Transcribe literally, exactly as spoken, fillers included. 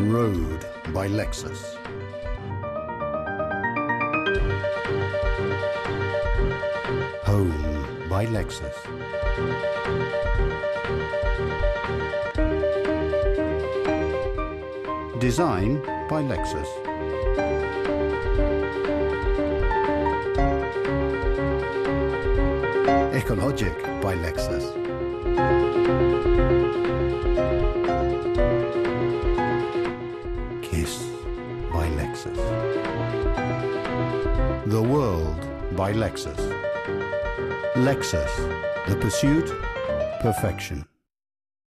Road by Lexus. Home by Lexus. Design by Lexus. Ecologic by Lexus. Kiss by Lexus. The World by Lexus. Lexus, the pursuit, perfection.